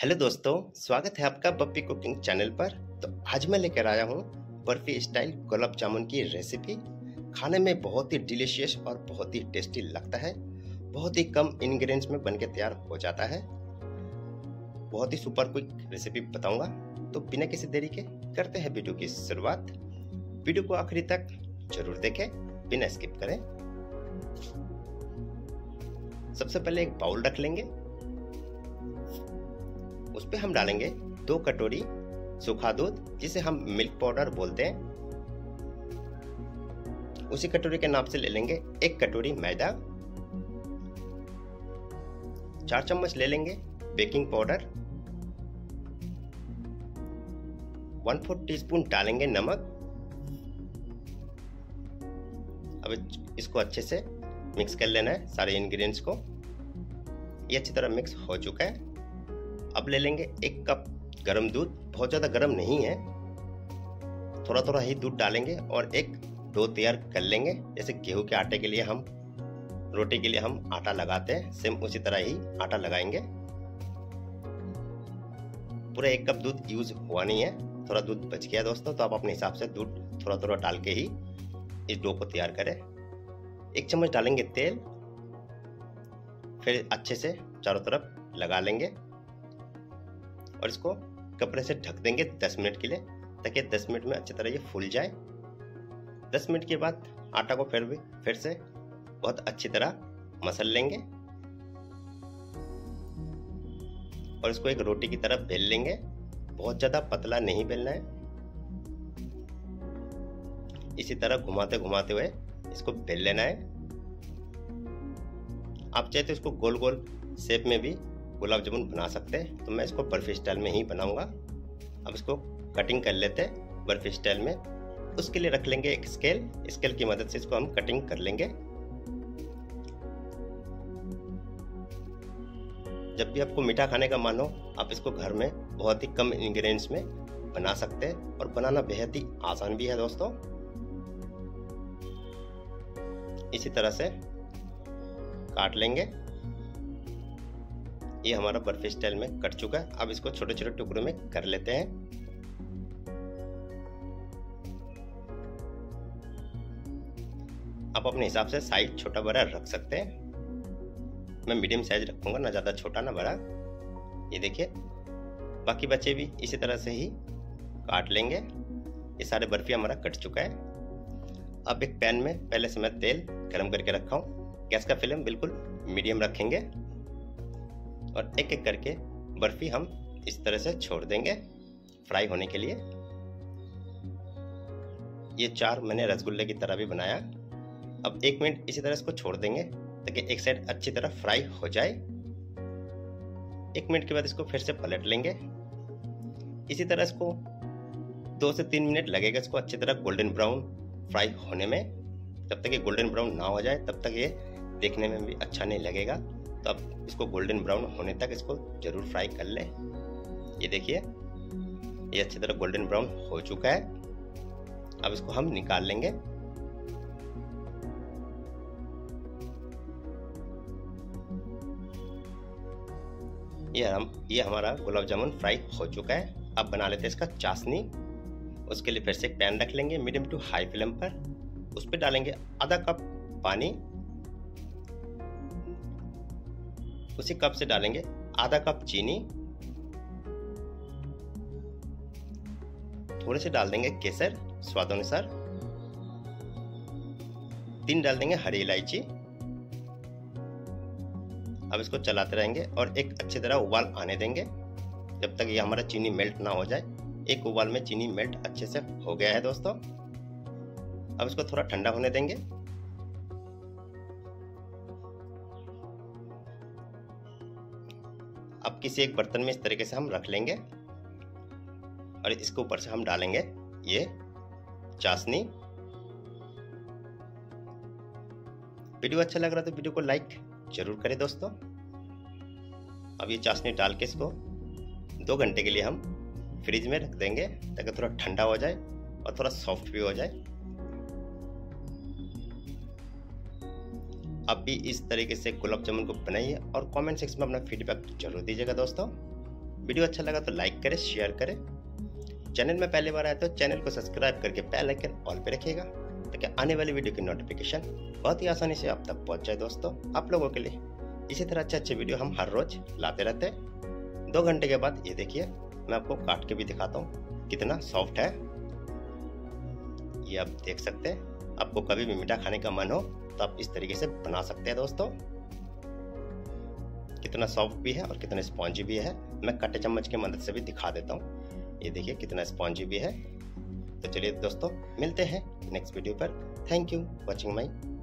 Hello दोस्तों, स्वागत है आपका पप्पी कुकिंग चैनल पर। तो आज मैं लेकर आया हूँ बर्फी स्टाइल गुलाब जामुन की रेसिपी। खाने में बहुत ही डिलीशियस और बहुत ही टेस्टी लगता है। बहुत ही कम इंग्रेडिएंट्स में बनके तैयार हो जाता है। बहुत ही सुपर क्विक रेसिपी बताऊंगा। तो बिना किसी देरी के करते हैं वीडियो की शुरुआत। वीडियो को आखिरी तक जरूर देखें, बिना स्किप करें। सबसे पहले एक बाउल रख लेंगे। उस पे हम डालेंगे 2 कटोरी सूखा दूध, जिसे हम मिल्क पाउडर बोलते हैं। उसी कटोरी के नाप से ले लेंगे 1 कटोरी मैदा। 4 चम्मच ले लेंगे बेकिंग पाउडर। 1/4 टीस्पून डालेंगे नमक। अब इसको अच्छे से मिक्स कर लेना है सारे इंग्रेडिएंट्स को। ये अच्छी तरह मिक्स हो चुका है। अब ले लेंगे 1 कप गरम दूध। बहुत ज़्यादा गरम नहीं है, थोड़ा थोड़ा ही दूध डालेंगे और एक डो तैयार कर लेंगे। जैसे गेहूं के आटे के लिए हम रोटी के लिए हम आटा लगाते हैं, सेम उसी तरह ही आटा लगाएंगे। पूरा 1 कप दूध यूज हुआ नहीं है, थोड़ा दूध बच गया दोस्तों। तो आप अपने हिसाब से दूध थोड़ा थोड़ा डाल के ही इस डो को तैयार करें। 1 चम्मच डालेंगे तेल, फिर अच्छे से चारों तरफ लगा लेंगे और इसको कपड़े से ढक देंगे 10 मिनट के लिए, ताकि 10 मिनट में अच्छी तरह ये फूल जाए। 10 मिनट के बाद आटा को फिर से बहुत अच्छी तरह मसल लेंगे और इसको एक रोटी की तरह बेल लेंगे। बहुत ज़्यादा पतला नहीं बेलना है, इसी तरह घुमाते घुमाते हुए इसको बेल लेना है। आप चाहे तो इसको गोल गोल शेप में भी गुलाब जामुन बना सकते हैं, तो मैं इसको बर्फी स्टाइल में ही बनाऊंगा। अब इसको कटिंग कर लेते हैं बर्फी स्टाइल में। उसके लिए रख लेंगे एक स्केल की मदद से इसको हम कटिंग कर लेंगे। जब भी आपको मीठा खाने का मन हो, आप इसको घर में बहुत ही कम इंग्रेडिएंट्स में बना सकते हैं और बनाना बेहद ही आसान भी है दोस्तों। इसी तरह से काट लेंगे। ये हमारा बर्फी स्टाइल में कट चुका है। अब इसको छोटे छोटे टुकड़ों में कर लेते हैं। आप अपने हिसाब से साइज छोटा बड़ा रख सकते हैं। मैं मीडियम साइज रखूंगा, ना ज़्यादा छोटा ना बड़ा। ये देखिए, बाकी बचे भी इसी तरह से ही काट लेंगे। ये सारे बर्फी हमारा कट चुका है। अब एक पैन में पहले से मैं तेल गरम करके रखा हूँ। गैस का फ्लेम बिल्कुल मीडियम रखेंगे और एक एक करके बर्फी हम इस तरह से छोड़ देंगे फ्राई होने के लिए। ये 4 मैंने रसगुल्ले की तरह भी बनाया। अब 1 मिनट इसी तरह इसको छोड़ देंगे ताकि एक साइड अच्छी तरह फ्राई हो जाए। 1 मिनट के बाद इसको फिर से पलट लेंगे। इसी तरह इसको 2 से 3 मिनट लगेगा इसको अच्छी तरह गोल्डन ब्राउन फ्राई होने में। जब तक ये गोल्डन ब्राउन ना हो जाए तब तक ये देखने में भी अच्छा नहीं लगेगा। तो अब इसको गोल्डन ब्राउन होने तक इसको जरूर फ्राई कर लें। ये देखिए, ये अच्छी तरह गोल्डन ब्राउन हो चुका है। अब इसको हम निकाल लेंगे। ये हमारा गुलाब जामुन फ्राई हो चुका है। अब बना लेते हैं इसका चाशनी। उसके लिए फिर से एक पैन रख लेंगे मीडियम टू हाई फ्लेम पर। उस पर डालेंगे आधा कप पानी। उसी कप से डालेंगे आधा कप चीनी। थोड़े से डाल देंगे केसर स्वाद अनुसार। 3 डाल देंगे हरी इलायची। अब इसको चलाते रहेंगे और एक अच्छी तरह उबाल आने देंगे जब तक ये हमारा चीनी मेल्ट ना हो जाए। एक उबाल में चीनी मेल्ट अच्छे से हो गया है दोस्तों। अब इसको थोड़ा ठंडा होने देंगे। अब किसी एक बर्तन में इस तरीके से हम रख लेंगे और इसके ऊपर से हम डालेंगे ये चाशनी। वीडियो अच्छा लग रहा है तो वीडियो को लाइक जरूर करें दोस्तों। अब ये चाशनी डाल के इसको 2 घंटे के लिए हम फ्रिज में रख देंगे ताकि थोड़ा ठंडा हो जाए और थोड़ा सॉफ्ट भी हो जाए। आप भी इस तरीके से गुलाब जामुन को बनाइए और कमेंट सेक्शन में अपना फीडबैक जरूर दीजिएगा दोस्तों। वीडियो अच्छा लगा तो लाइक करें, शेयर करें। चैनल में पहली बार आए तो चैनल को सब्सक्राइब करके बेल आइकन ऑल पे रखिएगा ताकि आने वाली वीडियो की नोटिफिकेशन बहुत ही आसानी से आप तक पहुंच जाए दोस्तों, आप लोगों के लिए। इसी तरह अच्छे वीडियो हम हर रोज लाते रहते हैं। 2 घंटे के बाद ये देखिए, मैं आपको काट के भी दिखाता हूँ कितना सॉफ्ट है। ये आप देख सकते हैं। आपको कभी भी मीठा खाने का मन हो तो आप इस तरीके से बना सकते हैं दोस्तों। कितना सॉफ्ट भी है और कितना स्पॉन्जी भी है। मैं कटे चम्मच की मदद से भी दिखा देता हूँ। ये देखिए कितना स्पॉन्जी भी है। तो चलिए दोस्तों, मिलते हैं नेक्स्ट वीडियो पर। Thank you watching my